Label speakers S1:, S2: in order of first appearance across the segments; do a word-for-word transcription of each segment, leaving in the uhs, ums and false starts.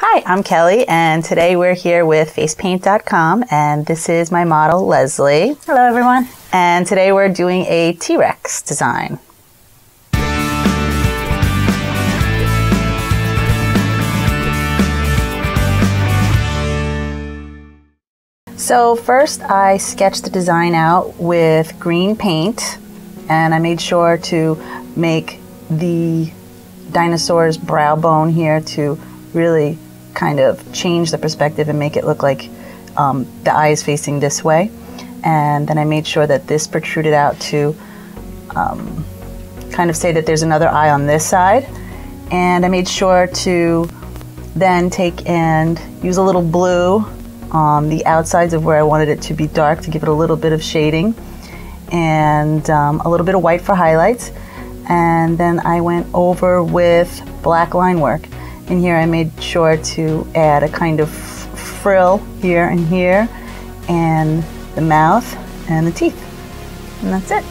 S1: Hi, I'm Kelly, and today we're here with face paint dot com, and this is my model, Leslie.
S2: Hello, everyone.
S1: And today we're doing a T-Rex design. So first I sketched the design out with green paint, and I made sure to make the dinosaur's brow bone here to really kind of change the perspective and make it look like um, the eye is facing this way. And then I made sure that this protruded out to um, kind of say that there's another eye on this side. And I made sure to then take and use a little blue on the outsides of where I wanted it to be dark to give it a little bit of shading, and um, a little bit of white for highlights. And then I went over with black line work. In here I made sure to add a kind of frill here and here, and the mouth and the teeth. And that's it.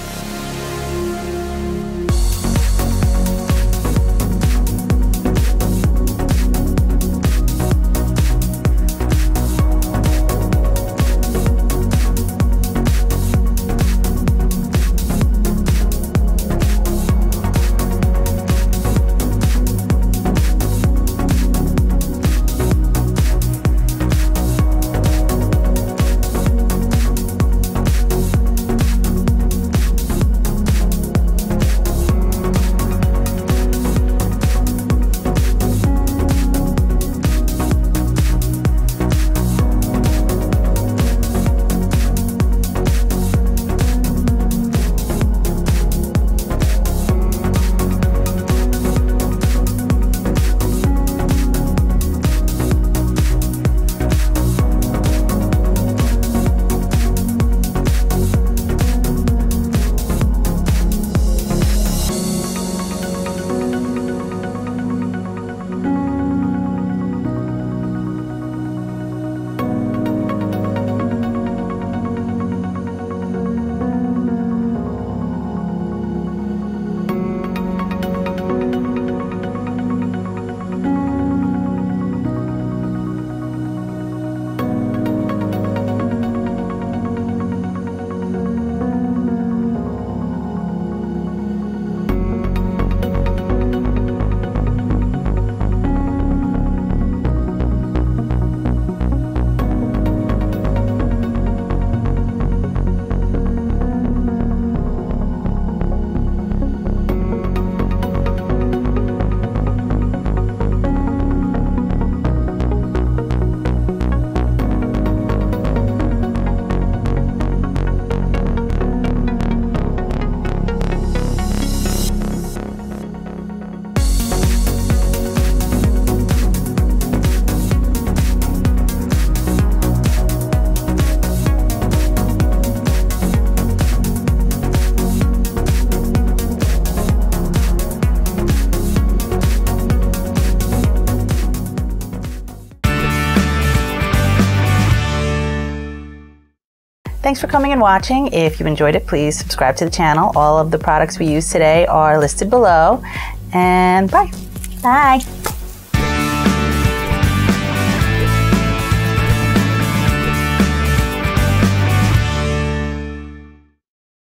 S1: Thanks for coming and watching. If you enjoyed it, please subscribe to the channel. All of the products we use today are listed below. And bye.
S2: Bye.